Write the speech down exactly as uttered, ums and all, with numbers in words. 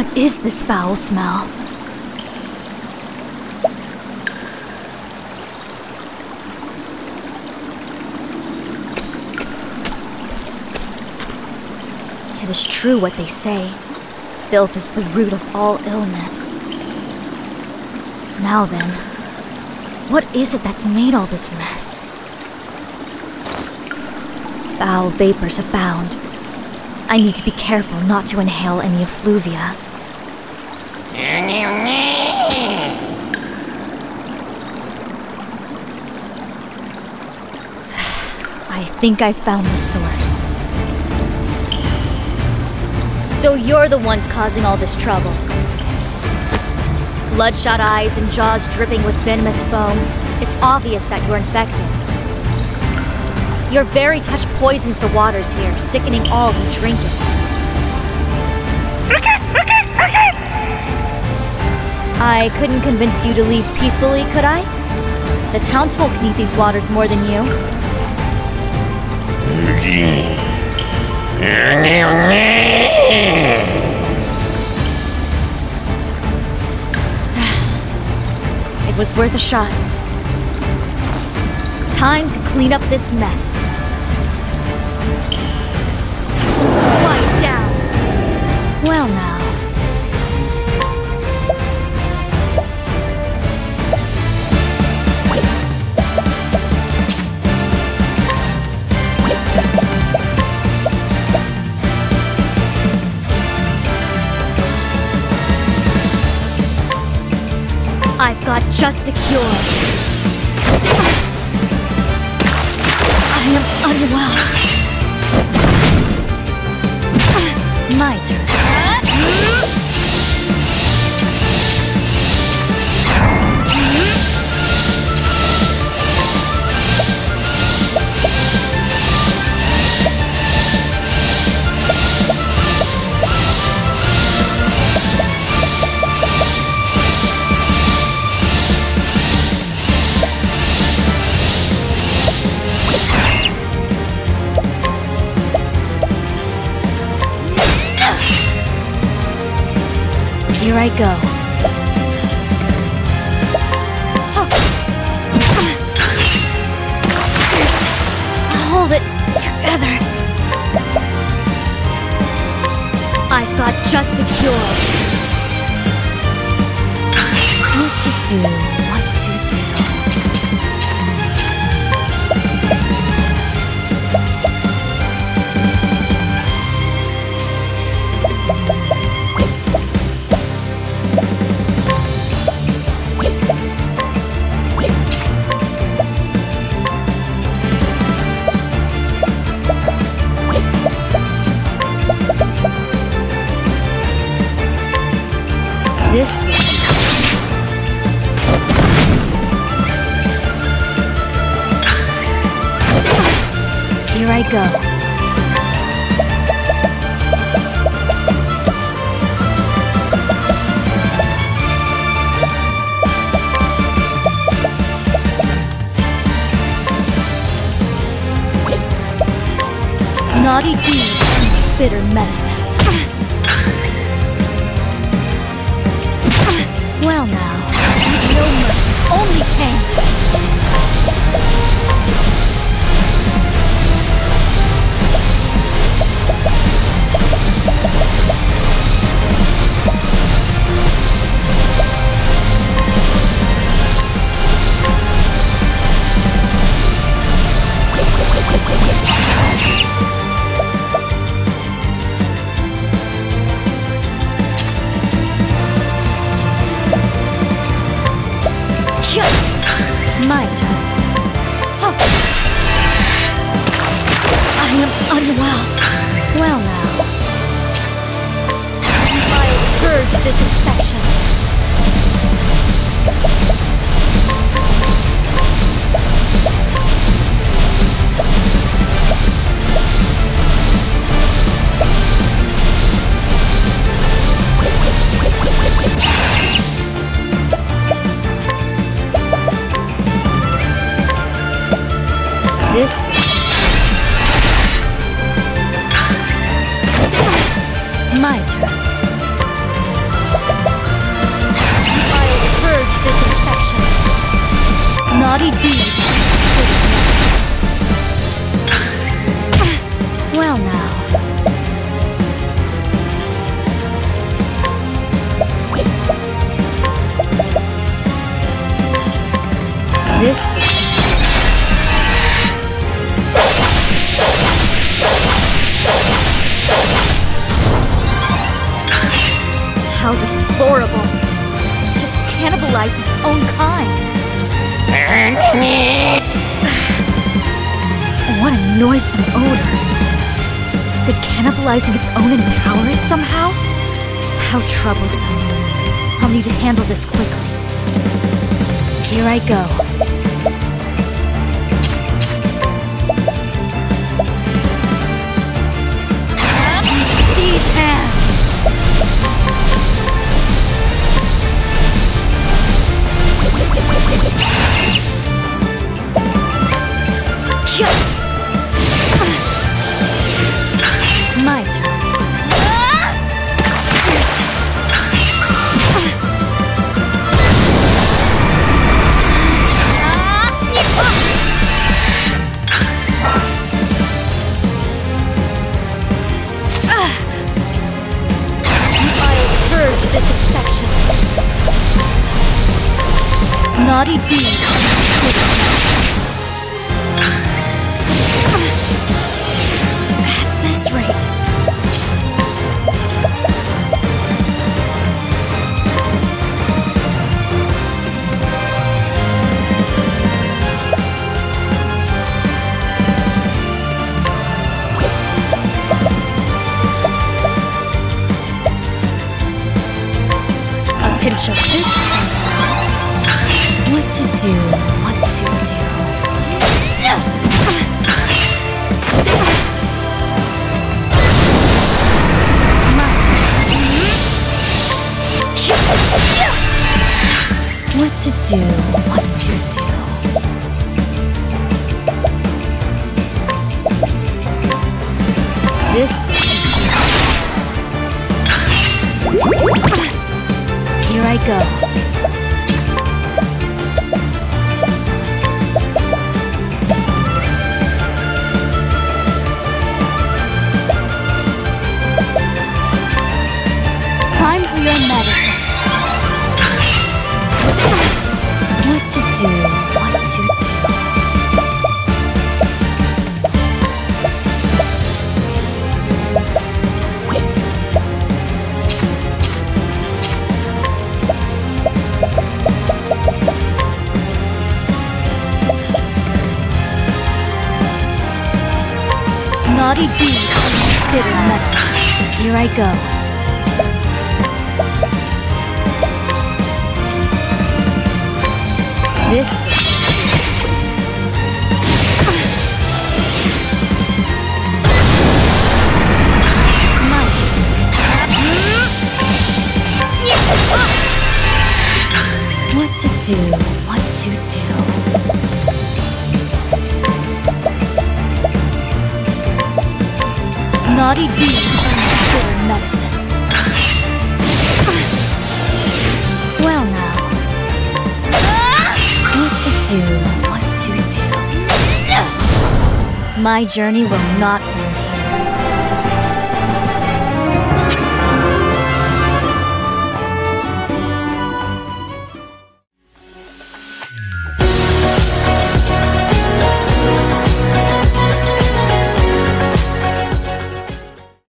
What is this foul smell? It is true what they say. Filth is the root of all illness. Now then, what is it that's made all this mess? Foul vapors abound. I need to be careful not to inhale any effluvia. I think I found the source. So you're the ones causing all this trouble. Bloodshot eyes and jaws dripping with venomous foam. It's obvious that you're infected. Your very touch poisons the waters here, sickening all who drink it. I couldn't convince you to leave peacefully, could I? The townsfolk need these waters more than you. It was worth a shot. Time to clean up this mess. Quiet down. Well now. I've got just the cure. I am unwell. My turn. Here I go. Hold it together. I've got just the cure. What to do, what to do. This way. Here I go. Naughty deeds and bitter medicine. Well now, no mercy, only pain. My turn. Huh. I am unwell. Well now. I'll purge this infection. This my turn. disinfection. Naughty deeds. Well now. This will teach you. How deplorable. Just cannibalized its own kind. What a noisome odor. Did cannibalizing its own empower it somehow? How troublesome. I'll need to handle this quickly. Here I go. These hands! My turn. I'll purge this infection. Naughty deeds. At this rate. A pinch of this. What to do, what to do. What to do, what to do. This will teach you. Here I go. Time for your medicine. What to do, what to do. Naughty deeds, bitter medicine. Here I go. This will teach you. My turn. What to do, what to do. Naughty deeds are bitter medicine. Well now. What to do, what to do. My journey will not end here.